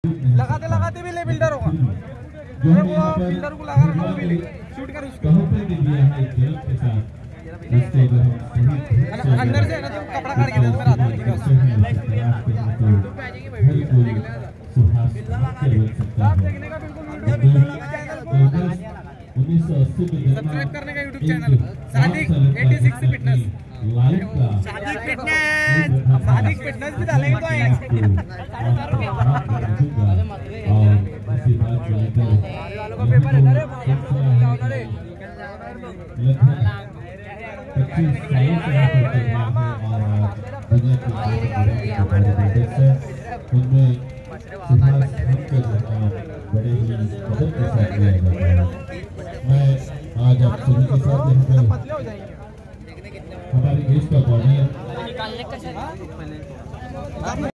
लगाते लगाते भी ले बिल्डर होगा। अरे वो बिल्डर को लगा रखा भी ले शूट कर उसको अंदर से ना तो कपड़ा काट के दे मेरा हाथ में आप देखने का बिल्कुल वीडियो सब्सक्राइब करने का YouTube channel Sadiq 86 fitness Sadiq fitness भी डालेंगे तो आएंगे वालों का पेपर है रे जाओ ना रे मैं आज आप सभी के साथ हमारी देश का बॉडी